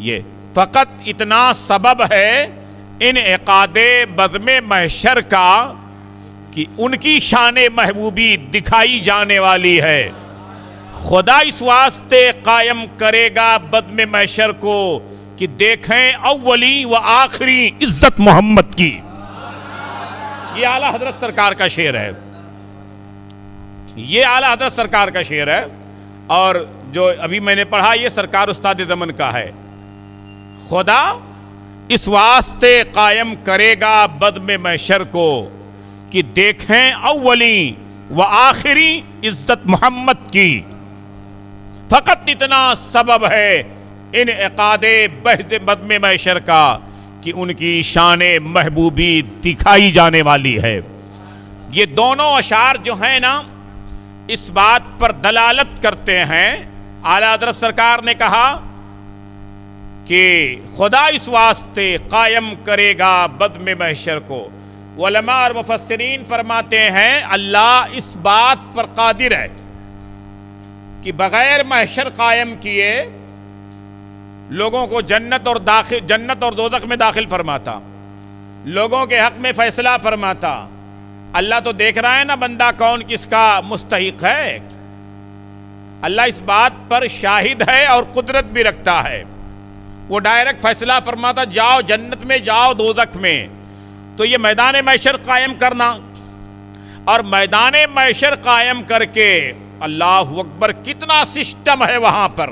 یہ فقط اتنا سبب ہے انعقاد بزم محشر کا کہ ان کی شان محبوبی دکھائی جانے والی ہے۔ خدا اس واسطے قائم کرے گا بزم محشر کو کہ دیکھیں اولی و آخری عزت محمد کی۔ یہ اعلیٰ حضرت سرکار کا شعر ہے، یہ اعلیٰ حضرت سرکار کا شعر ہے، اور جو ابھی میں نے پڑھا یہ سرکار استاد زمن کا ہے۔ خدا اس واسطے قائم کرے گا بزم محشر کو کہ دیکھیں اولی و آخری عزت محمد کی۔ فقط اتنا سبب ہے انعقاد بزم محشر کا کہ ان کی شان محبوبی دکھائی جانے والی ہے۔ یہ دونوں اشعار جو ہیں نا اس بات پر دلالت کرتے ہیں۔ اعلیٰ حضرت سرکار نے کہا کہ خدا اس واسطے قائم کرے گا بزم محشر کو۔ علماء اور مفسرین فرماتے ہیں اللہ اس بات پر قادر ہے کہ بغیر محشر قائم کیے لوگوں کو جنت اور دوزخ میں داخل فرماتا، لوگوں کے حق میں فیصلہ فرماتا۔ اللہ تو دیکھ رہا ہے نا بندہ کون کس کا مستحق ہے۔ اللہ اس بات پر شاہد ہے اور قدرت بھی رکھتا ہے۔ وہ ڈائریکٹ فیصلہ فرماتا جاؤ جنت میں جاؤ دوزخ میں۔ تو یہ میدان محشر قائم کرنا اور میدان محشر قائم کر کے اللہ اکبر کتنا سسٹم ہے وہاں پر،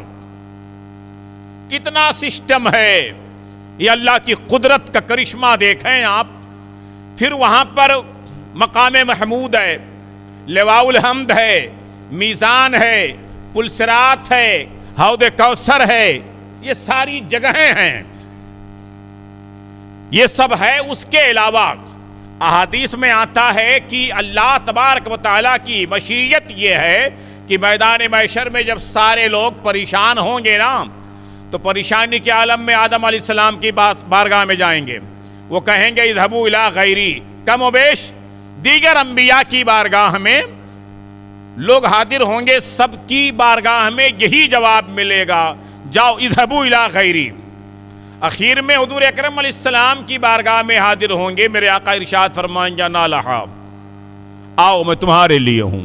کتنا سسٹم ہے۔ یہ اللہ کی قدرت کا کرشمہ دیکھیں آپ۔ پھر وہاں پر مقام محمود ہے، لواء الحمد ہے، میزان ہے، پلسرات ہے، حوض کوثر ہے، یہ ساری جگہیں ہیں، یہ سب ہے۔ اس کے علاوہ احادیث میں آتا ہے کہ اللہ تبارک و تعالیٰ کی مشیت یہ ہے کہ میدان محشر میں جب سارے لوگ پریشان ہوں گے نا تو پریشانی کے عالم میں آدم علیہ السلام کی بارگاہ میں جائیں گے۔ وہ کہیں گے اذهبوا الی غیری، کم و بیش دیگر انبیاء کی بارگاہ میں لوگ حاضر ہوں گے، سب کی بارگاہ میں یہی جواب ملے گا جاؤ اذهبوا الی غیری۔ اخیر میں حضور اکرم علیہ السلام کی بارگاہ میں حاضر ہوں گے، میرے آقا ارشاد فرمائیں گے نالہا، آؤ میں تمہارے لیے ہوں،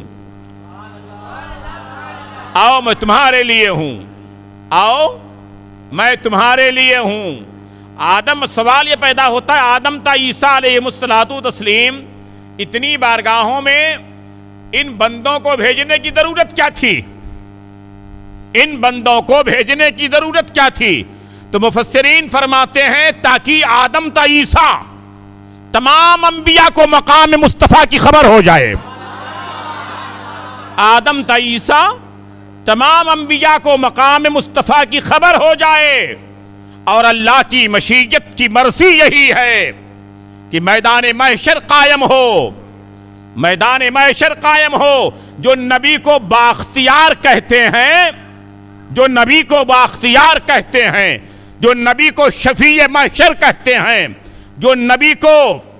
آؤ میں تمہارے لیے ہوں، آؤ میں تمہارے لیے ہوں۔ آدم سوال یہ پیدا ہوتا ہے، آدم تا عیسیٰ علیہ السلام اتنی بارگاہوں میں ان بندوں کو بھیجنے کی ضرورت کیا تھی؟ ان بندوں کو بھیجنے کی ضرورت کیا تھی؟ تو مفسرین فرماتے ہیں تاکہ آدم تا عیسیٰ تمام انبیاء کو مقام مصطفیٰ کی خبر ہو جائے۔ آدم تا عیسیٰ تمام انبیاء کو مقام مصطفیٰ کی خبر ہو جائے، اور اللہ کی مشیت کی مرضی یہی ہے کہ میدان محشر قائم ہو، میدان محشر قائم ہو۔ جو نبی کو بااختیار کہتے ہیں، جو نبی کو بااختیار کہتے ہیں، جو نبی کو شفیع محشر کہتے ہیں، جو نبی کو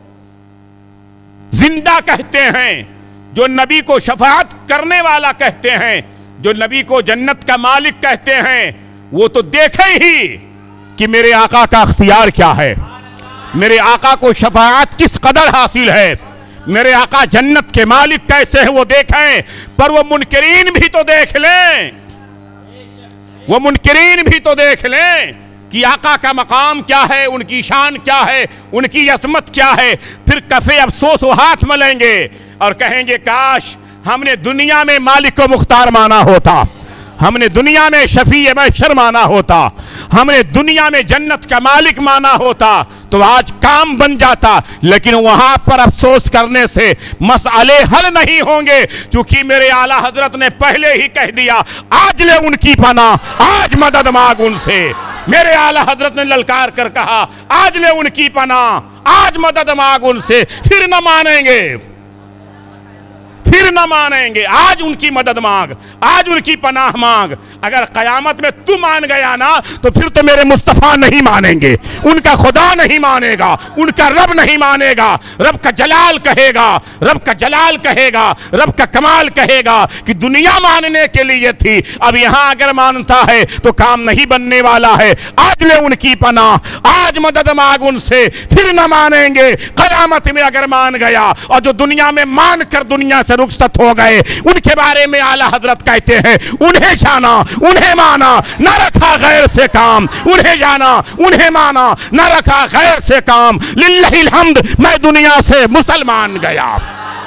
زندہ کہتے ہیں، جو نبی کو شفاعت کرنے والا کہتے ہیں، جو نبی کو جنت کا مالک کہتے ہیں، وہ تو دیکھیں ہی کہ میرے آقا کا اختیار کیا ہے، میرے آقا کو شفاعت کس قدر حاصل ہے، میرے آقا جنت کے مالک کیسے ہیں وہ دیکھیں۔ پر وہ منکرین بھی تو دیکھ لیں، وہ منکرین بھی تو دیکھ لیں کہ آقا کا مقام کیا ہے، ان کی شان کیا ہے، ان کی عظمت کیا ہے۔ پھر کفے افسوس و ہاتھ ملیں گے اور کہیں گے کاش ہم نے دنیا میں مالک و مختار مانا ہوتا، ہم نے دنیا میں شفیع محشر مانا ہوتا، ہم نے دنیا میں جنت کا مالک مانا ہوتا تو آج کام بن جاتا۔ لیکن وہاں پر افسوس کرنے سے مسئلے حل نہیں ہوں گے، چونکہ میرے اعلیٰ حضرت نے پہلے ہی کہہ دیا آج لے ان کی پناہ، آج مدد مانگ ان سے۔ میرے اعلیٰ حضرت نے للکار کر کہا آج لے ان کی پناہ، آج مدد مانگ ان سے، پھر نہ مانیں گے، پھر نہ مانیں گے. آج ان کی مدد مانگ, آج ان کی پناہ مانگ. اگر قیامت میں تو مان گیا نا تو پھر تو میرے مصطفیٰ نہیں مانیں گے, ان کا خدا نہیں مانے گا, ان کا رب نہیں مانے گا. رب کا جلال کہے گا, رب کا جلال کہے گا, رب کا کمال کہے گا کہ دنیا ماننے کے لیے تھی, اب یہاں اگر مانتا ہے تو کام نہیں بننے والا ہے. آج لے ان کی پناہ, آج مدد مانگ ان سے, پھر نہ مانیں گے. قیامت میں اگر مان گیا, اور جو دنیا میں مان کر دنیا سے رخصت ہو گئے, ان کے بارے میں اعلیٰ حضرت کہتے ہیں انہیں جانا, انہیں مانا, نہ رکھا غیر سے کام. انہیں جانا, انہیں مانا, نہ رکھا غیر سے کام. للہ الحمد, میں دنیا سے مسلمان گیا.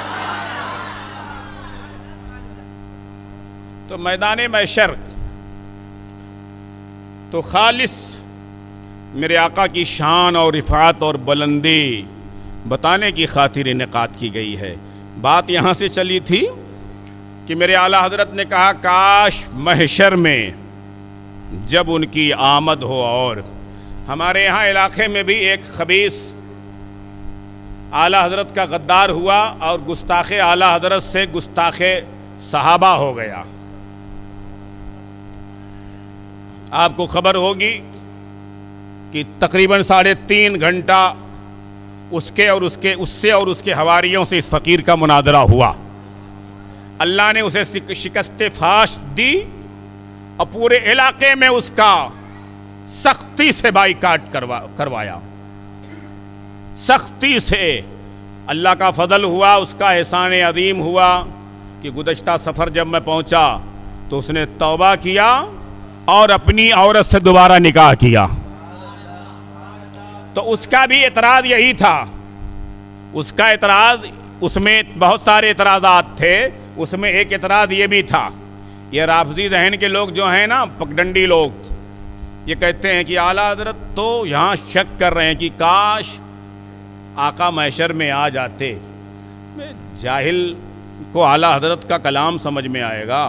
تو میدان محشر تو خالص میرے آقا کی شان اور رفعت اور بلندی بتانے کی خاطر انعقاد کی گئی ہے. بات یہاں سے چلی تھی کہ میرے اعلیٰ حضرت نے کہا کاش محشر میں جب ان کی آمد ہو. اور ہمارے یہاں علاقے میں بھی ایک خبیث اعلیٰ حضرت کا غدار ہوا اور گستاخ اعلیٰ حضرت سے گستاخ صحابہ ہو گیا. آپ کو خبر ہوگی کہ تقریباً 3.5 گھنٹہ اس سے اور اس کے حواریوں سے اس فقیر کا مناظرہ ہوا. اللہ نے اسے شکست فاش دی اور پورے علاقے میں اس کا سختی سے بائیکاٹ کروایا. سختی سے. اللہ کا فضل ہوا, اس کا احسان عظیم ہوا کہ گزشتہ سفر جب میں پہنچا تو اس نے توبہ کیا اور اپنی عورت سے دوبارہ نکاح کیا. تو اس کا بھی اعتراض یہی تھا. اس کا اعتراض, اس میں بہت سارے اعتراضات تھے, اس میں ایک اعتراض یہ بھی تھا. یہ رافضی ذہن کے لوگ جو ہیں نا, پگڈنڈی لوگ, یہ کہتے ہیں کہ اعلیٰ حضرت تو یہاں شک کر رہے ہیں کہ کاش آقا محشر میں آ جاتے. جاہل کو اعلیٰ حضرت کا کلام سمجھ میں آئے گا؟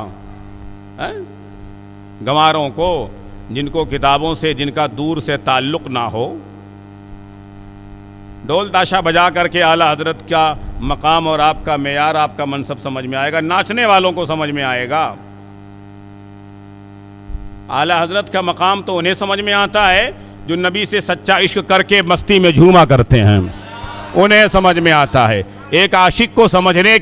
گنواروں کو, جن کو کتابوں سے جن کا دور سے تعلق نہ ہو, ڈھول تاشا بجا کر کے اعلیٰ حضرت کا مقام اور آپ کا معیار, آپ کا منصب سمجھ میں آئے گا؟ ناچنے والوں کو سمجھ میں آئے گا. اعلیٰ حضرت کا مقام تو انہیں سمجھ میں آتا ہے جو نبی سے سچا عشق کر کے مستی میں جھوما کرتے ہیں, انہیں سمجھ میں آتا ہے. ایک عاشق کو سمجھنے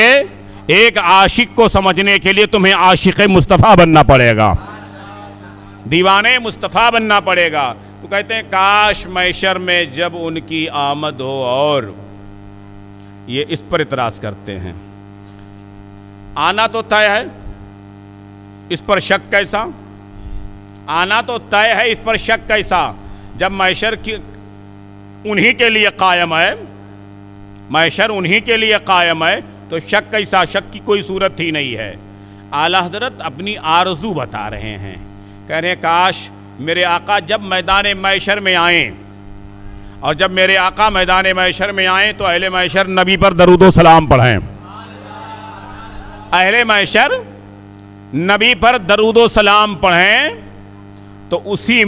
کے لیے تمہیں عاشق مصطفیٰ بننا پڑے گا, دیوانے مصطفیٰ بننا پڑے گا. تو کہتے ہیں کاش محشر میں جب ان کی آمد ہو. اور یہ اس پر اعتراض کرتے ہیں. آنا تو طے ہے, اس پر شک کیسا؟ آنا تو طے ہے, اس پر شک کیسا؟ جب محشر کی انہی کے لیے قائم ہے, محشر انہی کے لیے قائم ہے, تو شک کیسا؟ شک کی کوئی صورت ہی نہیں ہے. اعلیٰ حضرت اپنی آرزو بتا رہے ہیں, کہہ رہے ہیں کاش میرے آقا جب میدان محشر میں آئیں, اور جب میرے آقا میدان محشر میں آئیں تو اہل محشر نبی پر درود و سلام پڑھیں. اہل محشر نبی پر درود و سلام پڑھیں تو اسی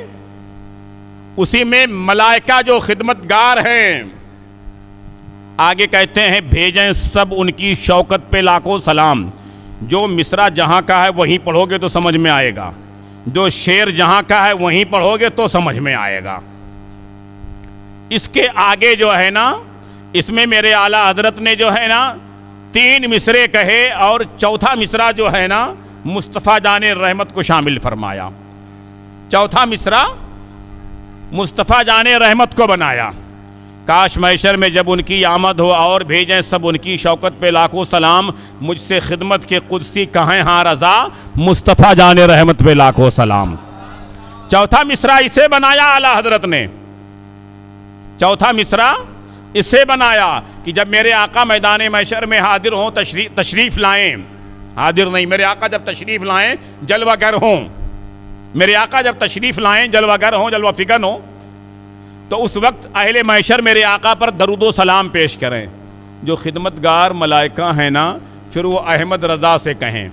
میں ملائکہ جو خدمتگار ہیں, آگے کہتے ہیں بھیجیں سب ان کی شوکت پہ لاکھوں سلام. جو مصرع جہاں کا ہے وہیں پڑھو گے تو سمجھ میں آئے گا, جو شعر جہاں کا ہے وہیں پڑھو گے تو سمجھ میں آئے گا. اس کے آگے جو ہے نا, اس میں میرے اعلیٰ حضرت نے جو ہے نا 3 مصرے کہے, اور چوتھا مصرع جو ہے نا مصطفیٰ جان رحمت کو شامل فرمایا. چوتھا مصرع مصطفیٰ جان رحمت کو بنایا. کاش محشر میں جب ان کی آمد ہو, اور بھیجیں سب ان کی شوکت پہ لاکھوں سلام. مجھ سے خدمت کے قدسی کہیں ہاں رضا, مصطفیٰ جان رحمت پہ لاکھوں سلام. چوتھا مصرع اسے بنایا اعلیٰ حضرت نے. چوتھا مصرع اسے بنایا کہ جب میرے آقا میدان محشر میں حاضر ہوں, تشریف لائیں, حاضر نہیں, میرے آقا جب تشریف لائیں جلوہ گر ہوں, میرے آقا جب تشریف لائیں جلوہ گر ہوں, جلوہ فکن ہوں, تو اس وقت اہل محشر میرے آقا پر درود و سلام پیش کریں. جو خدمتگار ملائکہ ہیں نا, پھر وہ احمد رضا سے کہیں,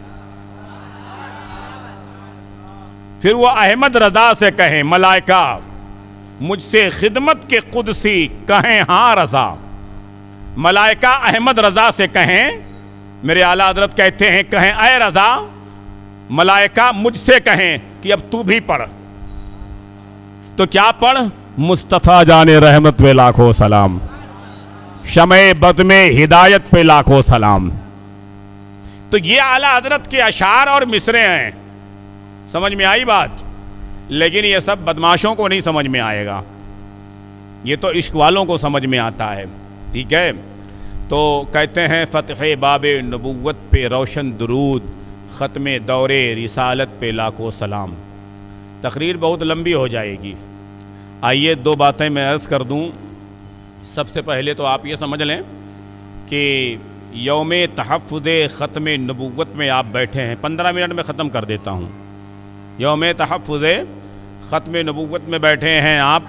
پھر وہ احمد رضا سے کہیں ملائکہ مجھ سے خدمت کے قدسی کہیں ہاں رضا. ملائکہ احمد رضا سے کہیں میرے اعلیٰ حضرت کہتے ہیں کہیں اے رضا ملائکہ مجھ سے کہیں کہ اب تو بھی پڑھ، تو کیا پڑھ؟ مصطفیٰ جان رحمت پہ لاکھوں سلام، شمع بد میں ہدایت پہ لاکھوں سلام۔ تو یہ اعلیٰ حضرت کے اشعار اور مصرے ہیں، سمجھ میں آئی بات؟ لیکن یہ سب بدماشوں کو نہیں سمجھ میں آئے گا، یہ تو عشق والوں کو سمجھ میں آتا ہے، ٹھیک ہے؟ تو کہتے ہیں فتح باب نبوت پہ روشن درود، ختم دور رسالت پہ لاکھوں سلام۔ تقریر بہت لمبی ہو جائے گی، آئیے دو باتیں میں عرض کر دوں۔ سب سے پہلے تو آپ یہ سمجھ لیں کہ یوم تحفظ ختم نبوت میں آپ بیٹھے ہیں، 15 منٹ میں ختم کر دیتا ہوں۔ یوم تحفظ ختم نبوت میں بیٹھے ہیں آپ،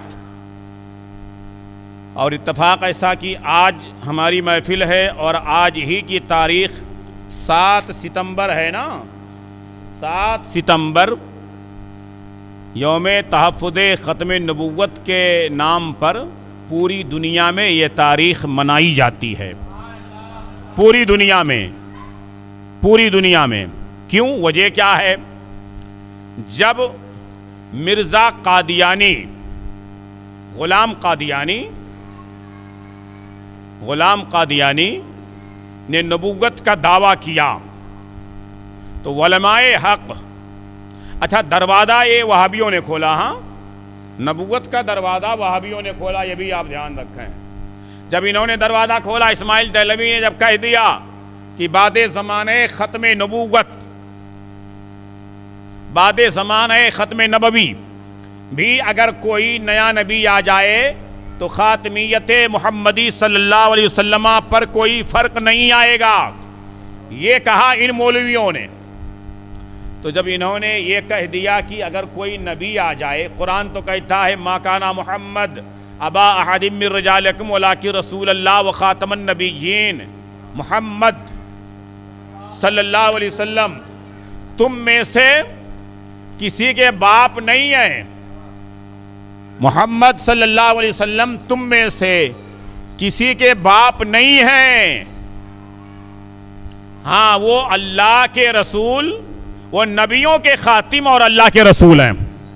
اور اتفاق ایسا کہ آج ہماری محفل ہے اور آج ہی کی تاریخ 7 ستمبر ہے نا، 7 ستمبر یوم تحفظ ختم نبوت کے نام پر پوری دنیا میں یہ تاریخ منائی جاتی ہے، پوری دنیا میں، پوری دنیا میں۔ کیوں؟ وجہ کیا ہے؟ جب مرزا قادیانی، غلام قادیانی نے نبوت کا دعویٰ کیا تو علماء حق، اچھا دروازہ یہ وہابیوں نے کھولا، ہاں نبوت کا دروازہ وہابیوں نے کھولا، یہ بھی آپ دھیان رکھیں۔ جب انہوں نے دروازہ کھولا، اسماعیل دہلوی نے جب کہہ دیا کہ بعد زمانے ختم نبوت، بعد زمانہ ختم نبوی بھی اگر کوئی نیا نبی آ جائے تو خاتمیت محمدی صلی اللہ علیہ وسلم پر کوئی فرق نہیں آئے گا، یہ کہا ان مولویوں نے۔ تو جب انہوں نے یہ کہہ دیا کہ اگر کوئی نبی آ جائے، قرآن تو کہتا ہے ما کان محمد ابا احد من رجالکم ولکن رسول اللہ وخاتم النبیین، محمد صلی اللہ علیہ وسلم تم میں سے کسی کے باپ نہیں ہیں، محمد صلی اللہ علیہ وسلم تم میں سے کسی کے باپ نہیں ہیں، ہاں وہ اللہ کے رسول، وہ نبیوں کے خاتم اور اللہ کے رسول ہیں،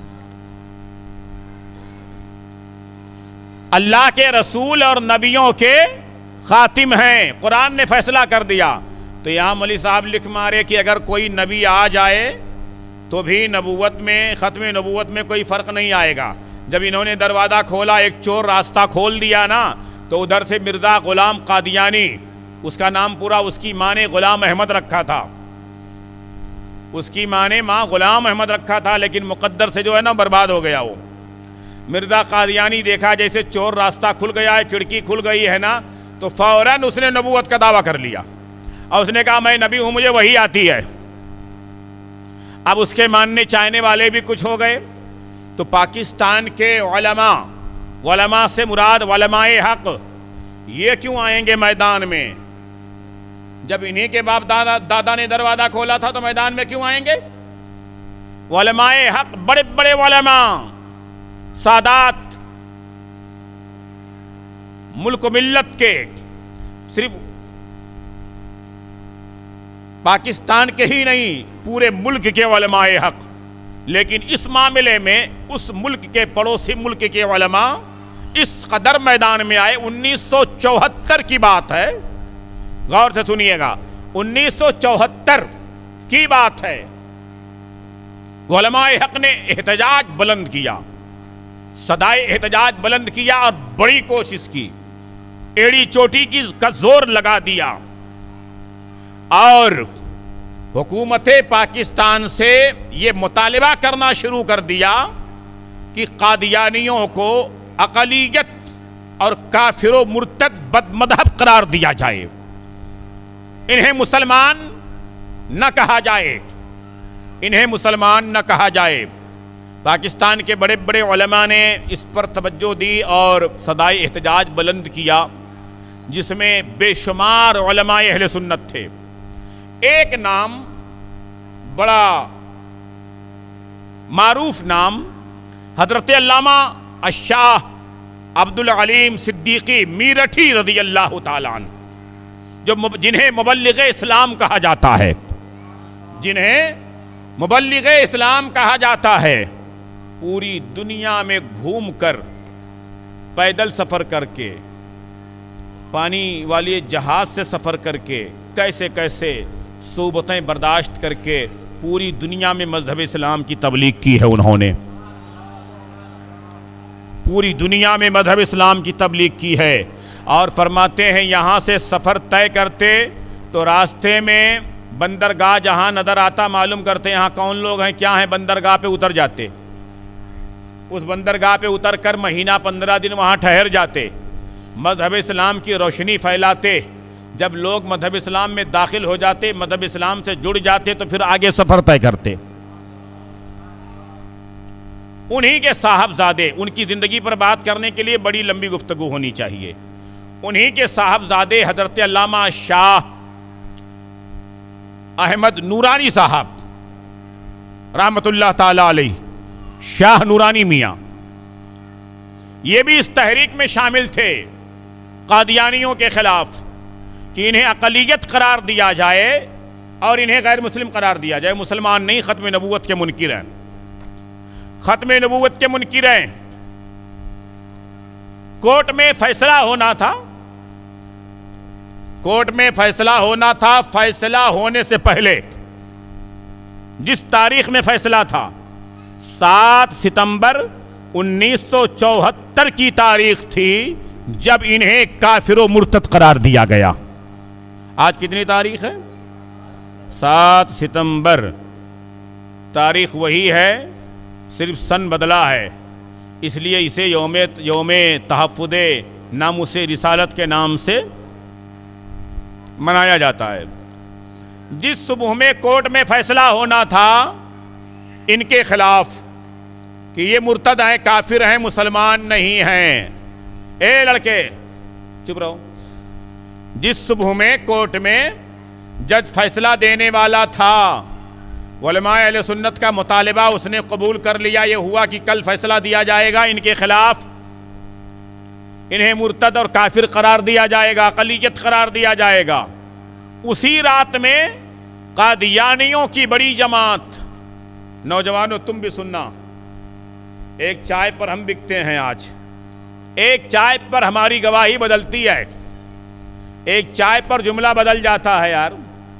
اللہ کے رسول اور نبیوں کے خاتم ہیں، قرآن نے فیصلہ کر دیا۔ تو یہاں مولوی صاحب لکھ مارے کہ اگر کوئی نبی آ جائے تو بھی نبوت میں، ختم نبوت میں کوئی فرق نہیں آئے گا۔ جب انہوں نے دروازہ کھولا، ایک چور راستہ کھول دیا نا، تو ادھر سے مرزا غلام قادیانی، اس کا نام پورا اس کی ماں نے غلام احمد رکھا تھا، اس کی ماں نے غلام احمد رکھا تھا، لیکن مقدر سے جو ہے نا برباد ہو گیا وہ۔ مرزا قادیانی دیکھا جیسے چور راستہ کھل گیا ہے، کھڑکی کھل گئی ہے نا، تو فوراً اس نے نبوت کا دعویٰ کر لیا اور اس نے کہا میں نبی ہوں، مجھے وحی آتی ہے۔ اب اس کے ماننے چاہنے والے بھی کچھ ہو گئے، تو پاکستان کے علماء سے مراد علماء حق، یہ کیوں آئیں گے میدان میں؟ جب انہی کے باپ دادا نے دروازہ کھولا تھا تو میدان میں کیوں آئیں گے؟ علماء حق، بڑے بڑے علماء، سادات، ملک و ملت کے، صرف پاکستان کے ہی نہیں پورے ملک کے علماء حق، لیکن اس معاملے میں اس ملک کے پڑوسی ملک کے علماء اس قدر میدان میں آئے۔ 1974 کی بات ہے، غور سے سنیے گا، 1974 کی بات ہے، علماء حق نے احتجاج بلند کیا، صدائے احتجاج بلند کیا اور بڑی کوشش کی، ایڑی چوٹی کا زور لگا دیا، اور حکومت پاکستان سے یہ مطالبہ کرنا شروع کر دیا کہ قادیانیوں کو اقلیت اور کافر و مرتد بد مذہب قرار دیا جائے، انہیں مسلمان نہ کہا جائے، انہیں مسلمان نہ کہا جائے۔ پاکستان کے بڑے بڑے علماء نے اس پر توجہ دی اور صدائے احتجاج بلند کیا، جس میں بے شمار علماء اہل سنت تھے۔ ایک نام، بڑا معروف نام، حضرت علامہ الشاہ عبدالعلیم صدیقی میرٹھی رضی اللہ تعالیٰ عنہ، جنہیں مبلغ اسلام کہا جاتا ہے، جنہیں مبلغ اسلام کہا جاتا ہے، پوری دنیا میں گھوم کر، پیدل سفر کر کے، پانی والے جہاز سے سفر کر کے، کیسے کیسے صعوبتیں برداشت کر کے پوری دنیا میں مذہب اسلام کی تبلیغ کی ہے انہوں نے، پوری دنیا میں مذہب اسلام کی تبلیغ کی ہے۔ اور فرماتے ہیں یہاں سے سفر طے کرتے تو راستے میں بندرگاہ جہاں نظر آتا معلوم کرتے یہاں کون لوگ ہیں کیا ہیں، بندرگاہ پہ اتر جاتے، اس بندرگاہ پہ اتر کر مہینہ 15 دن وہاں ٹھہر جاتے، مذہب اسلام کی روشنی پھیلاتے۔ جب لوگ مذہب اسلام میں داخل ہو جاتے، مذہب اسلام سے جڑ جاتے تو پھر آگے سفر طے کرتے۔ انہی کے صاحبزادے، ان کی زندگی پر بات کرنے کے لیے بڑی لمبی گفتگو ہونی چاہیے، انہی کے صاحبزادے حضرت علامہ شاہ احمد نورانی صاحب رحمت اللہ تعالی علیہ، شاہ نورانی میاں، یہ بھی اس تحریک میں شامل تھے قادیانیوں کے خلاف کہ انہیں اقلیت قرار دیا جائے اور انہیں غیر مسلم قرار دیا جائے، مسلمان نہیں، ختم نبوت کے منکر ہیں، ختم نبوت کے منکر ہیں۔ کورٹ میں فیصلہ ہونا تھا، کورٹ میں فیصلہ ہونا تھا، فیصلہ ہونے سے پہلے جس تاریخ میں فیصلہ تھا 7 ستمبر 1974 کی تاریخ تھی جب انہیں کافر و مرتد قرار دیا گیا۔ آج کتنی تاریخ ہے؟ 7 ستمبر، تاریخ وہی ہے، صرف سن بدلا ہے، اس لیے اسے یوم تحفظ ناموس رسالت کے نام سے منایا جاتا ہے۔ جس صبح میں کورٹ میں فیصلہ ہونا تھا ان کے خلاف کہ یہ مرتد ہیں، کافر ہیں، مسلمان نہیں ہیں، اے لڑکے چپ رہو، جس صبح میں کورٹ میں جج فیصلہ دینے والا تھا، علماء اہل سنت کا مطالبہ اس نے قبول کر لیا، یہ ہوا کہ کل فیصلہ دیا جائے گا ان کے خلاف، انہیں مرتد اور کافر قرار دیا جائے گا، اقلیت قرار دیا جائے گا۔ اسی رات میں قادیانیوں کی بڑی جماعت، نوجوانوں تم بھی سننا، ایک چائے پر ہم بکتے ہیں آج، ایک چائے پر ہماری گواہی بدلتی ہے، ایک چائے پر جملہ بدل جاتا ہے یار،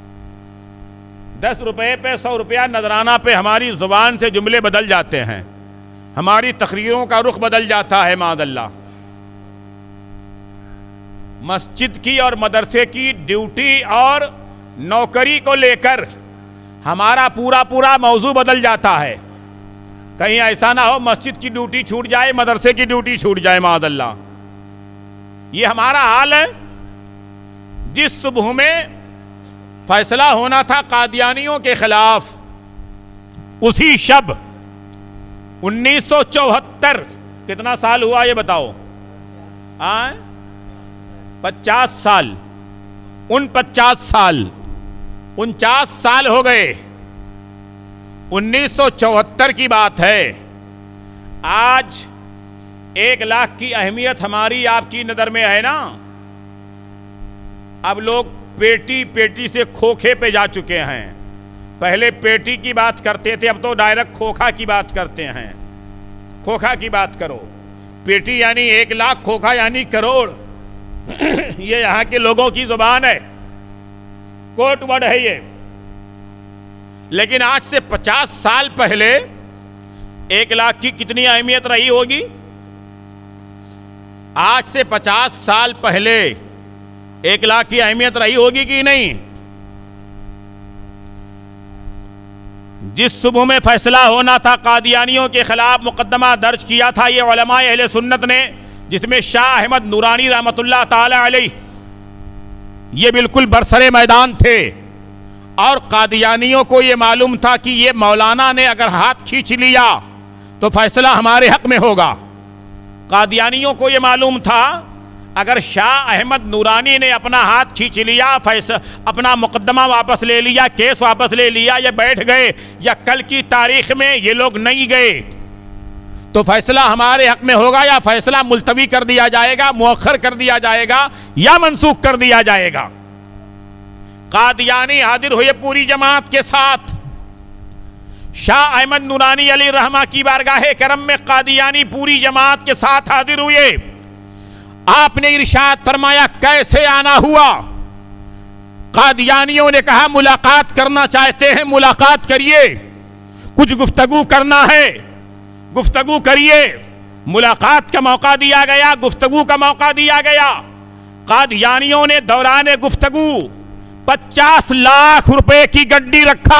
10 روپے پہ 100 روپیہ نذرانہ پہ ہماری زبان سے جملے بدل جاتے ہیں، ہماری تقریروں کا رخ بدل جاتا ہے معاذ اللہ۔ مسجد کی اور مدرسے کی ڈیوٹی اور نوکری کو لے کر ہمارا پورا موضوع بدل جاتا ہے، کہیں ایسا نہ ہو مسجد کی ڈیوٹی چھوٹ جائے، مدرسے کی ڈیوٹی چھوٹ جائے معاذ اللہ۔ یہ ہمارا حال ہے۔ جس صبح میں فیصلہ ہونا تھا قادیانیوں کے خلاف، اسی شب 1974، کتنا سال ہوا یہ بتاؤ؟ 50 سال، 49 سال ہو گئے، 1974 کی بات ہے۔ آج 1 لاکھ کی اہمیت ہماری آپ کی نظر میں ہے نا، اب لوگ پیٹی سے کھوکھے پہ جا چکے ہیں، پہلے پیٹی کی بات کرتے تھے، اب تو ڈائریکٹ کھوکھا کی بات کرتے ہیں۔ کھوکھا کی بات کرو، پیٹی یعنی 1 لاکھ، کھوکھا یعنی کروڑ، یہ یہاں کے لوگوں کی زبان ہے، کوٹ ورڈ ہے یہ۔ لیکن آج سے 50 سال پہلے 1 لاکھ کی کتنی اہمیت رہی ہوگی؟ آج سے 50 سال پہلے 1 لاکھ کی اہمیت رہی ہوگی کہ نہیں؟ جس صبح میں فیصلہ ہونا تھا قادیانیوں کے خلاف مقدمہ درج کیا تھا یہ علماء اہل سنت نے، جس میں شاہ احمد نورانی رحمت اللہ تعالی علیہ یہ بالکل برسر میدان تھے، اور قادیانیوں کو یہ معلوم تھا کہ یہ مولانا نے اگر ہاتھ کھینچ لیا تو فیصلہ ہمارے حق میں ہوگا۔ قادیانیوں کو یہ معلوم تھا اگر شاہ احمد نورانی نے اپنا ہاتھ کھینچ لیا، اپنا مقدمہ واپس لے لیا، کیس واپس لے لیا، یا بیٹھ گئے یا کل کی تاریخ میں یہ لوگ نہیں گئے تو فیصلہ ہمارے حق میں ہوگا، یا فیصلہ ملتوی کر دیا جائے گا، مؤخر کر دیا جائے گا، یا منسوخ کر دیا جائے گا۔ قادیانی حاضر ہوئے پوری جماعت کے ساتھ. شاہ احمد نورانی علیہ الرحمہ کی بارگاہ کرم میں قادیانی پوری جماعت کے ساتھ حاضر ہوئے. آپ نے ارشاد فرمایا کیسے آنا ہوا؟ قادیانیوں نے کہا ملاقات کرنا چاہتے ہیں ملاقات کریے، کچھ گفتگو کرنا ہے گفتگو کریے. ملاقات کا موقع دیا گیا، گفتگو کا موقع دیا گیا. قادیانیوں نے دوران گفتگو 50 لاکھ روپے کی گڈی رکھا.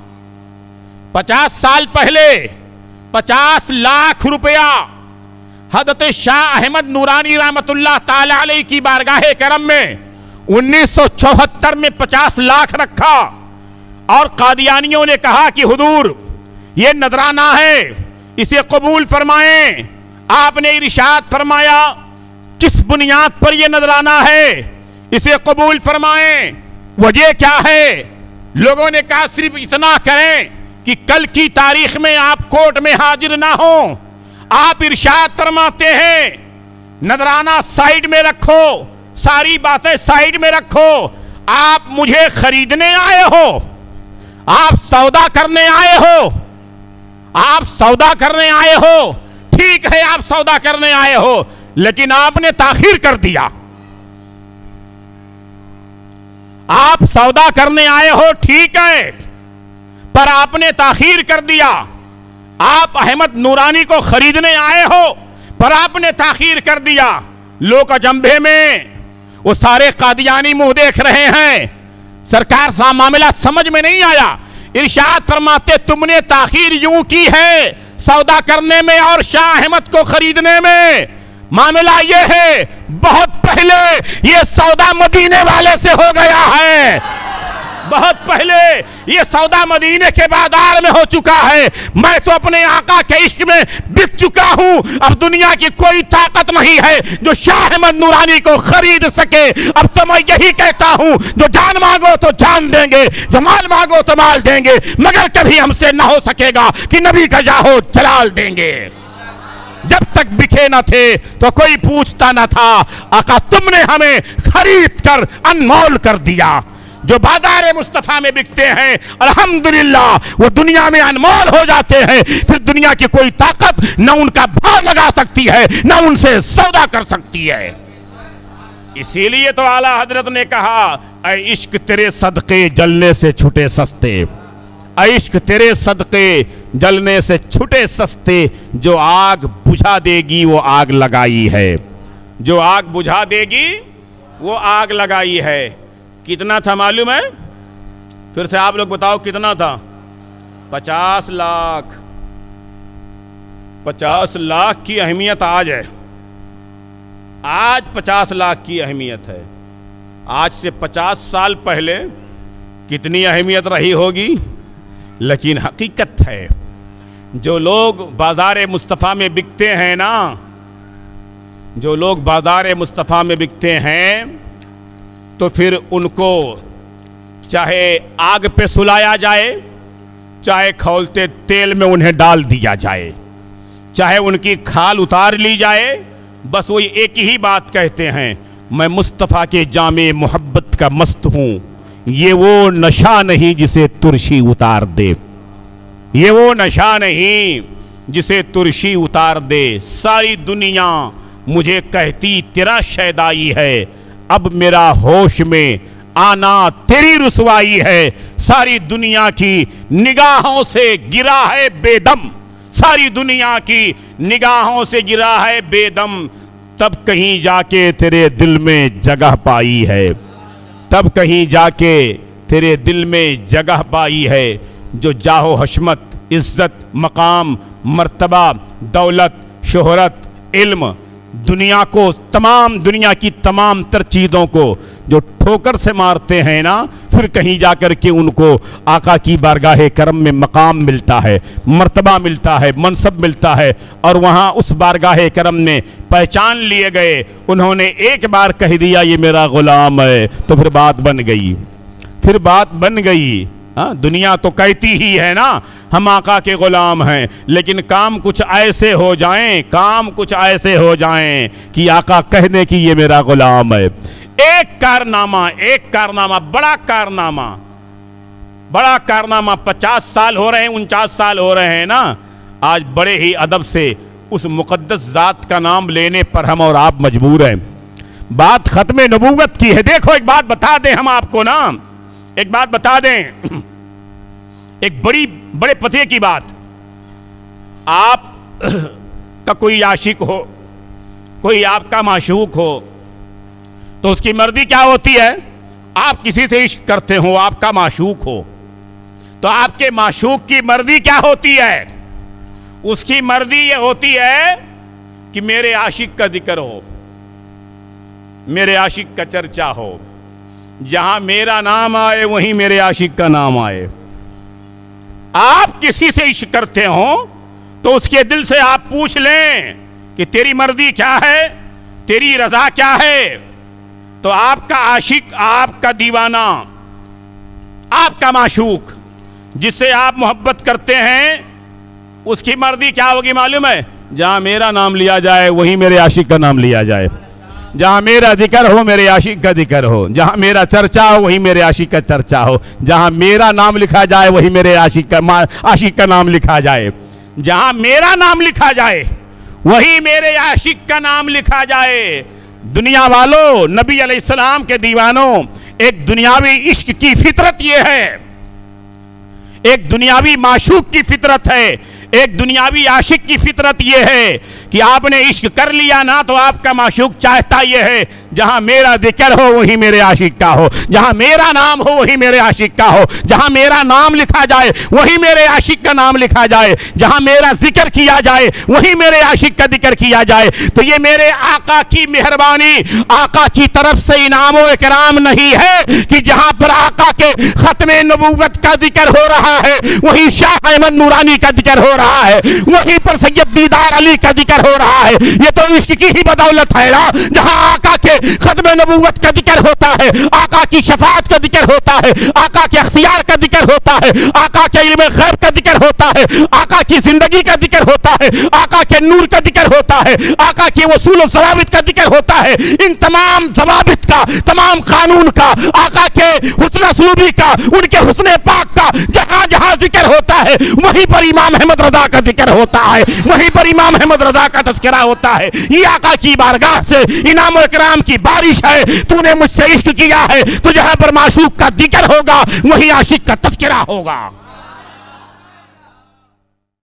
50 سال پہلے 50 لاکھ روپیہ حضرت شاہ احمد نورانی رحمت اللہ تعالی علیہ کی بارگاہ کرم میں 1974 میں 50 لاکھ رکھا. اور قادیانیوں نے کہا کہ حضور یہ نذرانہ ہے، اسے قبول فرمائیں. آپ نے ارشاد فرمایا کس بنیاد پر یہ نذرانہ ہے، اسے قبول فرمائیں، وجہ کیا ہے؟ لوگوں نے کہا صرف اتنا کریں کہ کل کی تاریخ میں آپ کورٹ میں حاضر نہ ہوں. آپ ارشاد فرماتے ہیں نذرانہ سائیڈ میں رکھو، ساری باتیں سائیڈ میں رکھو، آپ مجھے خریدنے آئے ہو، آپ سودا کرنے آئے ہو، آپ سودا کرنے آئے ہو. ٹھیک ہے آپ سودا کرنے آئے ہو، لیکن آپ نے تاخیر کر دیا. آپ سودا کرنے آئے ہو ٹھیک ہے، پر آپ نے تاخیر کر دیا. آپ احمد نورانی کو خریدنے آئے ہو، پر آپ نے تاخیر کر دیا. لوک جنبے میں وہ سارے قادیانی منہ دیکھ رہے ہیں. سرکار صاحب معاملہ سمجھ میں نہیں آیا. ارشاد فرماتے تم نے تاخیر یوں کی ہے سودا کرنے میں اور شاہ احمد کو خریدنے میں. معاملہ یہ ہے بہت پہلے یہ سودا مدینے والے سے ہو گیا ہے، بہت پہلے یہ سودا مدینے کے بازار میں ہو چکا ہے. میں تو اپنے آقا کے عشق میں بک چکا ہوں. اب دنیا کی کوئی طاقت نہیں ہے جو شاہ احمد نورانی کو خرید سکے. اب تو میں یہی کہتا ہوں جو جان مانگو تو جان دیں گے، جو مال مانگو تو مال دیں گے، مگر کبھی ہم سے نہ ہو سکے گا کہ نبی کا جاہو جلال دیں گے. جب تک بکے نہ تھے تو کوئی پوچھتا نہ تھا. آقا تم نے ہمیں خرید کر انمول کر دیا. جو بازار مصطفیٰ میں بکتے ہیں الحمدللہ وہ دنیا میں انمول ہو جاتے ہیں. پھر دنیا کی کوئی طاقت نہ ان کا بھاؤ لگا سکتی ہے نہ ان سے سودا کر سکتی ہے. اسی لیے تو اعلیٰ حضرت نے کہا اے عشق تیرے صدقے جلنے سے چھٹے سستے، اے عشق تیرے صدقے جلنے سے چھٹے سستے. جو آگ بجھا دے گی وہ آگ لگائی ہے، جو آگ بجھا دے گی وہ آگ لگائی ہے. کتنا تھا معلوم ہے؟ پھر سے آپ لوگ بتاؤ کتنا تھا؟ 50 لاکھ. 50 لاکھ کی اہمیت آج ہے. آج 50 لاکھ کی اہمیت ہے. آج سے 50 سال پہلے کتنی اہمیت رہی ہوگی. لیکن حقیقت ہے جو لوگ بازار مصطفیٰ میں بکتے ہیں نا، جو لوگ بازار مصطفیٰ میں بکتے ہیں تو پھر ان کو چاہے آگ پہ سلایا جائے، چاہے کھولتے تیل میں انہیں ڈال دیا جائے، چاہے ان کی کھال اتار لی جائے، بس وہ ایک ہی بات کہتے ہیں میں مصطفیٰ کے جام محبت کا مست ہوں. یہ وہ نشہ نہیں جسے ترشی اتار دے، یہ وہ نشہ نہیں جسے ترشی اتار دے. ساری دنیا مجھے کہتی تیرا شیدائی ہے، اب میرا ہوش میں آنا تیری رسوائی ہے. ساری دنیا کی نگاہوں سے گرا ہے بے دم، ساری دنیا کی نگاہوں سے گرا ہے بے دم. تب کہیں جا کے تیرے دل میں جگہ پائی ہے، تب کہیں جا کے تیرے دل میں جگہ پائی ہے. جو جاہ و حشمت، عزت، مقام، مرتبہ، دولت، شہرت، علم، دنیا کو، تمام دنیا کی تمام تر چیزوں کو جو ٹھوکر سے مارتے ہیں نا، پھر کہیں جا کر کے ان کو آقا کی بارگاہ کرم میں مقام ملتا ہے، مرتبہ ملتا ہے، منصب ملتا ہے. اور وہاں اس بارگاہ کرم میں پہچان لیے گئے. انہوں نے ایک بار کہہ دیا یہ میرا غلام ہے تو پھر بات بن گئی، پھر بات بن گئی. دنیا تو کہتی ہی ہے نا ہم آقا کے غلام ہیں، لیکن کام کچھ ایسے ہو جائیں، کام کچھ ایسے ہو جائیں کہ آقا کہہ دیں کہ یہ میرا غلام ہے. ایک کارنامہ بڑا کارنامہ 50 سال ہو رہے ہیں 49 سال ہو رہے ہیں نا، آج بڑے ہی ادب سے اس مقدس ذات کا نام لینے پر ہم اور آپ مجبور ہیں۔ بات ختم نبوت کی ہے۔ دیکھو ایک بات بتا دیں ہم آپ کو نا، ایک بات بتا دیں، ایک بڑے پتے کی بات۔ آپ کا کوئی عاشق ہو، کوئی آپ کا معشوق ہو، تو اس کی مرضی کیا ہوتی ہے؟ آپ کسی سے عشق کرتے ہو، آپ کا معشوق ہو، تو آپ کے معشوق کی مرضی کیا ہوتی ہے؟ اس کی مرضی یہ ہوتی ہے کہ میرے عاشق کا ذکر ہو، میرے عاشق کا چرچا ہو، جہاں میرا نام آئے وہیں میرے عاشق کا نام آئے۔ آپ کسی سے عشق کرتے ہوں تو اس کے دل سے آپ پوچھ لیں کہ تیری مرضی کیا ہے، تیری رضا کیا ہے، تو آپ کا عاشق، آپ کا دیوانہ، آپ کا معشوق جس سے آپ محبت کرتے ہیں، اس کی مرضی کیا ہوگی معلوم ہے؟ جہاں میرا نام لیا جائے وہیں میرے عاشق کا نام لیا جائے، جہاں میرا ذکر ہو میرے عاشق کا ذکر ہو، جہاں میرا چرچا ہو وہیں میرے عاشق کا چرچا ہو، جہاں میرا نام لکھا جائے وہیں میرے عاشق کا نام لکھا جائے، جہاں میرا نام لکھا جائے وہیں میرے عاشق کا نام لکھا جائے۔ دنیا والوں، نبی علیہ السلام کے دیوانوں، ایک دنیاوی عشق کی فطرت یہ ہے، ایک دنیاوی معشوق کی فطرت ہے، ایک دنیاوی عاشق کی فطرت یہ ہے کہ آپ نے عشق کر لیا نا تو آپ کا معشوق چاہتا یہ ہے جہاں میرا ذکر ہو وہیں میرے عاشق کا ہو، جہاں میرا نام ہو وہیں میرے عاشق کا ہو، جہاں میرا نام لکھا جائے وہیں میرے عاشق کا نام لکھا جائے، جہاں میرا ذکر کیا جائے وہیں میرے عاشق کا ذکر کیا جائے۔ تو یہ میرے آقا کی مہربانی، آقا کی طرف سے انعام و اکرام نہیں ہے کہ جہاں پر آقا کے ختم نبوت کا ذکر ہو رہا ہے وہیں شاہ احمد نورانی کا ذکر ہو رہا ہے، وہیں پر سید دیدار علی کا ذکر ہو رہا ہے۔ یہ تو عشق کی ہی بدولت ہے نا، جہاں آقا کے ختم نبوت کا ذکر ہوتا ہے، آقا کی شفاعت کا ذکر ہوتا ہے، آقا کے اختیار کا ذکر ہوتا ہے، آقا کے علم غیب کا ذکر ہوتا ہے، آقا کی زندگی کا ذکر ہوتا ہے، آقا کے نور کا ذکر ہوتا ہے، آقا کے وصول و ضوابط کا ذکر ہوتا ہے۔ ان تمام ضوابط کا، تمام قانون کا، آقا کے حسن سلوکی کا، ان کے حسن پاک کا جہاں جہاں ذکر ہوتا ہے وہیں پر امام احمد رضا کا ذکر ہوتا ہے، وہیں پر امام احمد رضا کا تذکرہ ہوتا ہے۔ یہ آقا کی بارگاہ سے انعام و اکرام کی بارش ہے۔ تو نے مجھ سے عشق کیا ہے تو جہاں پر معشوق کا ذکر ہوگا وہیں عاشق کا تذکرہ ہوگا۔